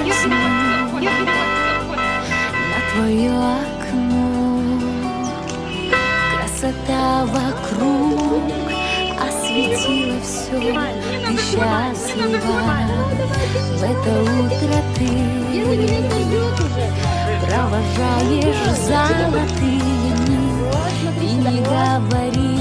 на твое окно. Красота вокруг осветила все. Ты счастлива, в это утро ты провожаешь золотые дни. И не говори,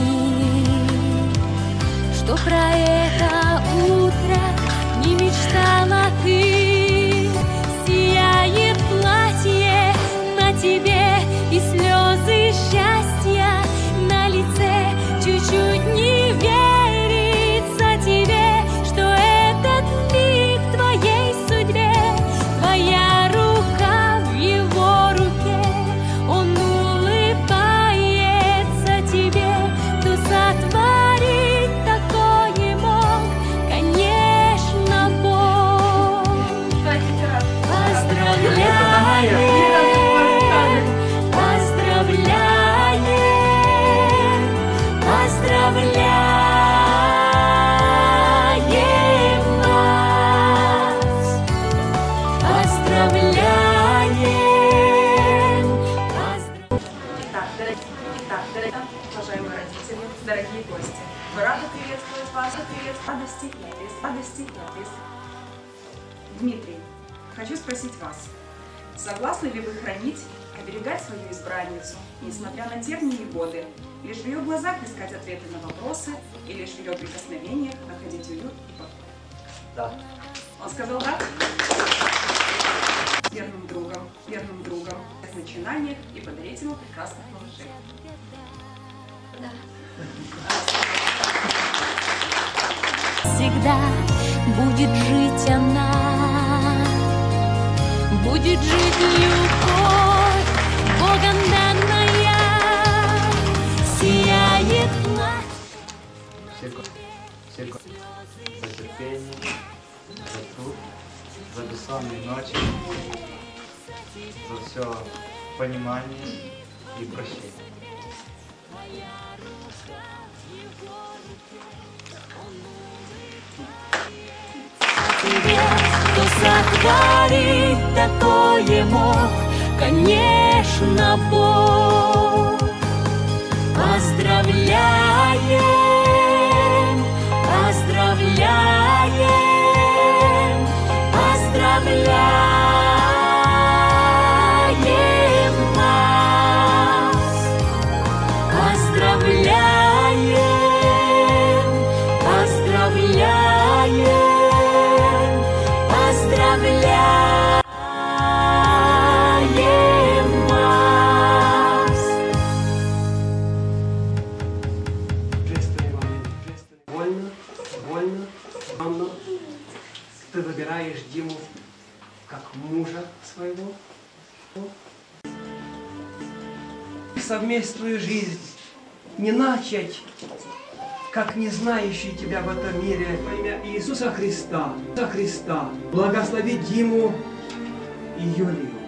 что про это утро не мечтала ты. Сияет платье на тебе и слезы счастья на лице. Чуть-чуть не верится тебе, что этот миг в твоей судьбе. Твоя рука в его руке, он улыбается тебе. Кто сотворить такое мог? Конечно, Бог. Поздравляем! Уважаемые родители, дорогие гости, мы рады приветствовать вас, радости и ответственности. Дмитрий, хочу спросить вас, согласны ли вы хранить, оберегать свою избранницу, несмотря на те дни и годы, лишь в ее глазах искать ответы на вопросы и лишь в ее прикосновениях находить уют и покой? Да. Он сказал да? Верным другом в начинаниях и подарить ему прекрасных малышей. Да. Всегда будет жить она, будет жить любовь, Богом данная, сияет над. За терпение, за труд, за бессонные ночи, за все понимание и прощение. Кто сотворить такое мог? Конечно, Бог. Поздравляем, поздравляем, поздравляем вас, поздравляем, поздравляем. Вольно. Ты выбираешь Диму как мужа своего. Совместную жизнь не начать, как не знающий тебя в этом мире, во имя Иисуса Христа, благослови Диму и Юлию.